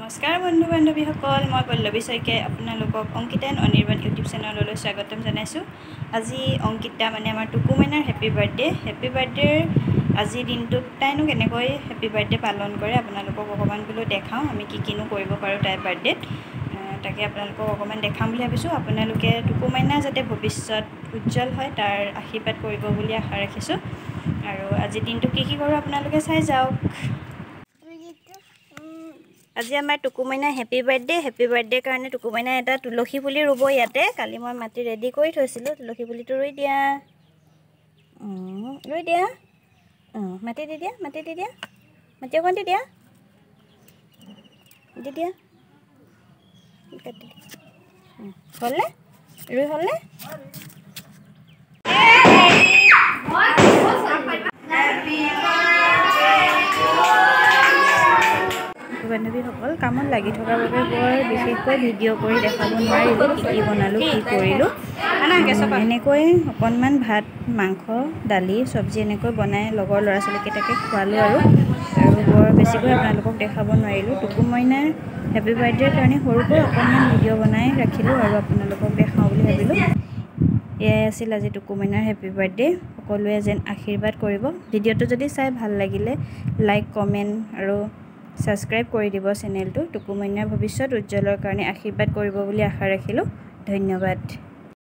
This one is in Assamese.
নমস্কাৰ বন্ধু বান্ধৱীসকল, মই পল্লৱী শইকীয়াই আপোনালোকক অংকিতা এণ্ড অনিৰ্বাণ ইউটিউব চেনেললৈ স্বাগতম জনাইছোঁ। আজি অংকিতা মানে আমাৰ টুকু মাইনাৰ হেপী বাৰ্থডেৰ আজিৰ দিনটোত তাইনো কেনেকৈ হেপী বাৰ্থডে পালন কৰে আপোনালোকক অকণমান বোলো দেখাওঁ, আমি কিনো কৰিব পাৰোঁ তাইৰ বাৰ্থডেত। তাকে আপোনালোকক অকণমান দেখাম বুলি ভাবিছোঁ। আপোনালোকে টুকু মাইনা যাতে ভৱিষ্যত উজ্জ্বল হয় তাৰ আশীৰ্বাদ কৰিব বুলি আশা ৰাখিছোঁ। আৰু আজিৰ দিনটো কি কৰোঁ আপোনালোকে চাই যাওক। আজি আমাৰ টুকু মাইনা হেপী বাৰ্থডে কাৰণে টুকু মাইনা এটা তুলসী পুলি ৰুব ইয়াতে। কালি মই মাটি ৰেডি কৰি থৈছিলোঁ, তুলসী পুলিটো ৰুই দিয়া, মাটি দি দিয়া, মাটি অকণ দি দিয়া, হ'লনে ৰুই হ'লনে? বান্ধৱীসকল, কামত লাগি থকাৰ বাবে বৰ বিশেষকৈ ভিডিঅ' কৰি দেখাব নোৱাৰিলোঁ, কি বনালোঁ কি কৰিলোঁ। এনেকৈ অকণমান ভাত, মাংস, দালি, চব্জি এনেকৈ বনাই লগৰ ল'ৰা ছোৱালীকেইটাকে খোৱালোঁ আৰু বৰ বেছিকৈ আপোনালোকক দেখাব নোৱাৰিলোঁ। টুকু মাইনাৰ হেপী বাৰ্থডেৰ কাৰণে সৰুকৈ অকণমান ভিডিঅ' বনাই ৰাখিলোঁ আৰু আপোনালোকক দেখাওঁ বুলি ভাবিলোঁ। এয়াই আছিল আজি টুকু মাইনাৰ হেপী বাৰ্থডে। সকলোৱে যেন আশীৰ্বাদ কৰিব। ভিডিঅ'টো যদি চাই ভাল লাগিলে লাইক, কমেণ্ট আৰু ছাবস্ক্ৰাইব কৰি দিব চেনেলটো। টুকু মাইনাৰ ভৱিষ্যত উজ্জ্বলৰ কাৰণে আশীৰ্বাদ কৰিব বুলি আশা ৰাখিলোঁ। ধন্যবাদ।